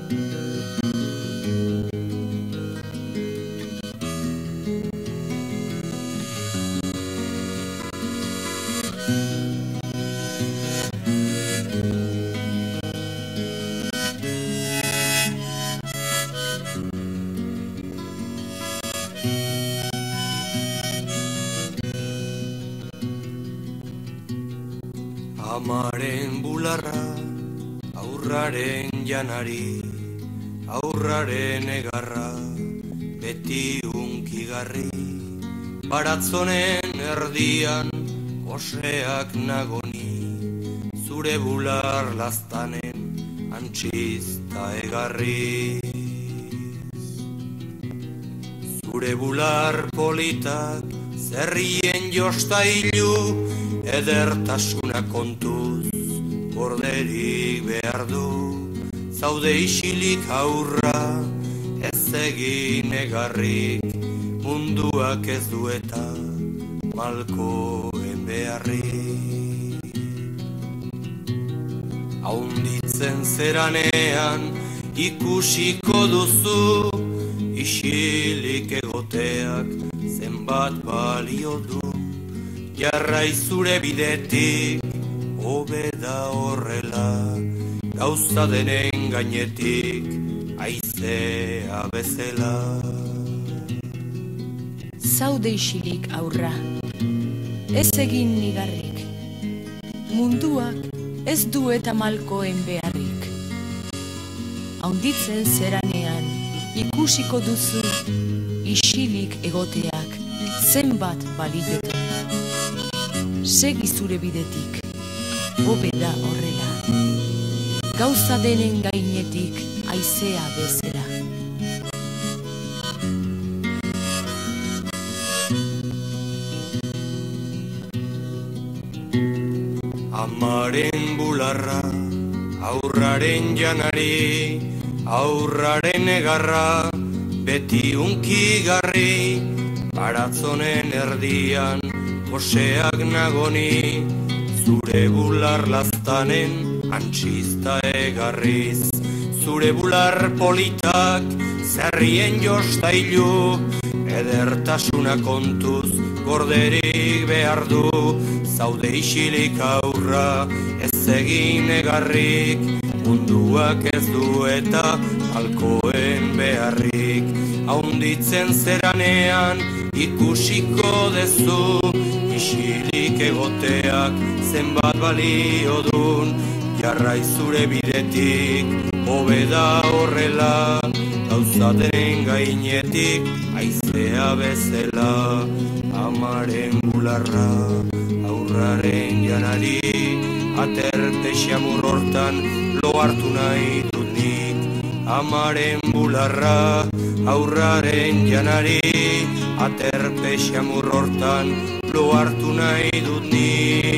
Amaren bularra, aurraren janari, aurraren egarra, beti unkigarri. Baratzonen erdian, oseak nagoni, zure bular laztanen, antxizta egarri. Zure bular politak, zerrien jostailu, edertasuna kontuz, gorderik behar du. Zaude isilik aurra, ez egin egarrik, munduak ez dueta, malkoen beharrik. Haunditzen zeranean, ikusiko duzu, isilik egoteak, zenbat balio du. Jarrai zure bidetik, hobe da horrela, gauza denen gainetik, haizea bezala. Zaude isilik aurra, ez egin nigarrik, munduak ez du eta malkoen beharrik. Haunditzen zeranean, ikusiko duzu, isilik egoteak, zenbat baliotu. Segi zure bidetik, hobe da horrela, gauza denen gainetik haizea bezala. Amaren bularra, aurraren janari, aurraren egarra, beti unkigarri. Baratzonen erdian, oseak nagoni, zure bular laztanen, antxizta egarriz. Zure bular politak, zerrien jostailu, edertasuna kontuz, gorderik behar du. Zaude isilik aurra, ez egin egarrik, munduak ez du eta malkoen beharrik. Haunditzen zeranean, ikusiko dezu, isilik egoteak zenbat balio dun. Jarrai zure bidetik, hobe da horrela, gauza denen gainetik, haizea bezala. Amaren bularra, aurraren janari, aterpe xamur hortan lo hartu nahi dut nik. Amaren bularra, aurraren janari, aterpe xamur hortan lo hartu nahi dut nik.